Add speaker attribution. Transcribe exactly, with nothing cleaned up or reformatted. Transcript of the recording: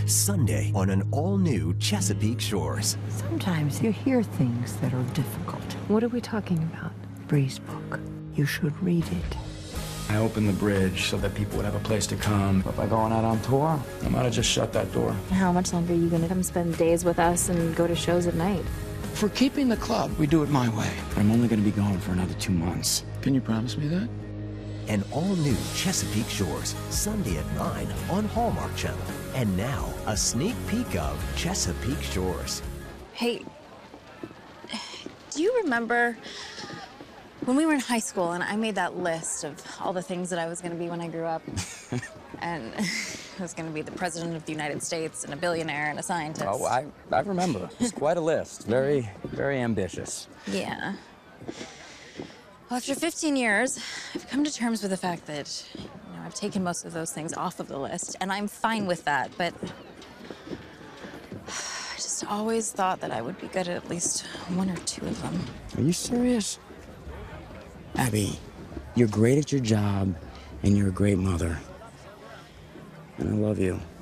Speaker 1: Sunday on an all-new Chesapeake Shores.
Speaker 2: Sometimes you hear things that are difficult.
Speaker 3: What are we talking about?
Speaker 2: Bree's book. You should read it.
Speaker 4: I opened the bridge so that people would have a place to come. But by going out on tour, I might have just shut that door.
Speaker 3: How much longer are you going to come spend days with us and go to shows at night?
Speaker 4: For keeping the club, we do it my way. But I'm only going to be gone for another two months. Can you promise me that?
Speaker 1: An all-new Chesapeake Shores, Sunday at nine on Hallmark Channel. And now, a sneak peek of Chesapeake Shores.
Speaker 5: Hey, do you remember when we were in high school and I made that list of all the things that I was going to be when I grew up? And I was going to be the president of the United States and a billionaire and a scientist.
Speaker 6: Oh, I, I remember. It's quite a list. Very, very ambitious.
Speaker 5: Yeah. Well, after fifteen years, I've come to terms with the fact that, you know, I've taken most of those things off of the list, and I'm fine with that, but I just always thought that I would be good at at least one or two of them.
Speaker 6: Are you serious? Abby, you're great at your job, and you're a great mother. And I love you.